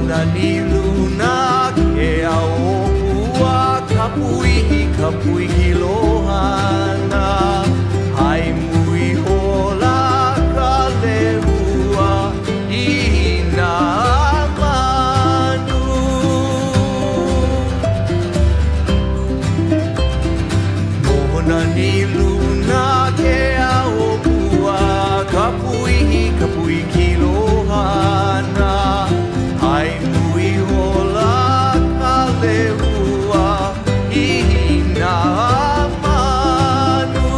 Mohona ni luna ke aopua kapui hilohana hai mui hola ka lehua ina manu Mohona ni luna ke aopua kapui hilohana hai mui hola ka lehua ina manu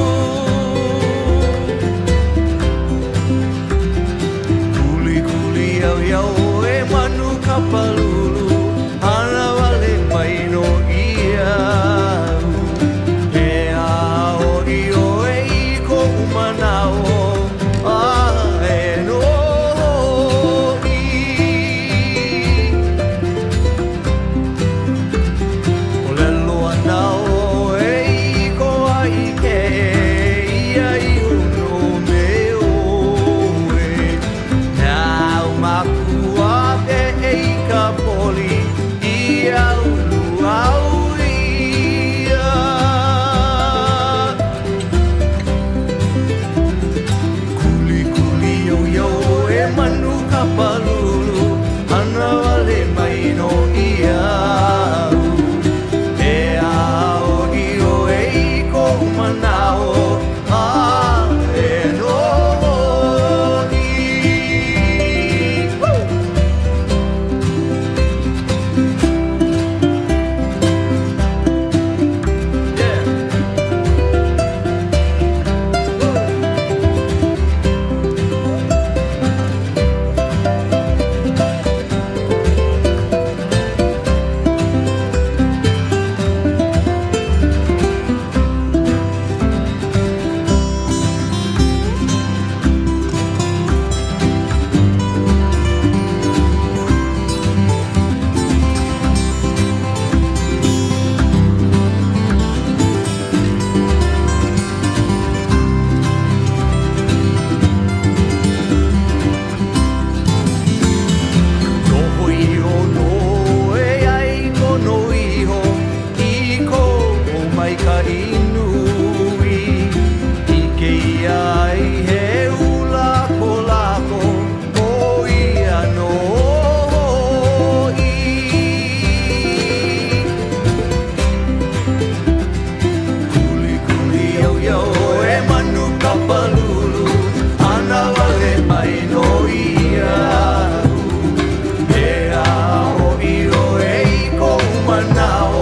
Kuli au iau e manu ka palulu hana wale mai no iau e ao i o e i ko umanao e no i o lelo anao e i ko ai ke ia i uno me oe Nau makua te ei ka poli ia ulu au ia Kuli yo e manu ka palulu hana wale mai no ia E ao i o e i ko manao e no i ka inui I ke iai he ula ko lako o ia no i Kuli au e manu ka palulu ana wale mai no ia E ao i o e i ko umanao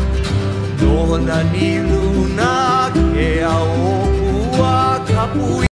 Mohona ni luna ke aopua kapui